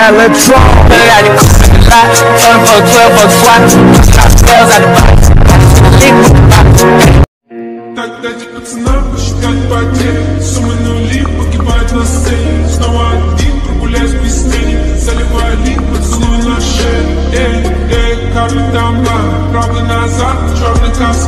Electron. Так дайте пацанам посчитать потери. Суммы нули погибают на сцене. Снова один, прогуляюсь без тени. Заливаю лик, поцелуй на шее. Эй, эй, карты там, правый назад, черный косой.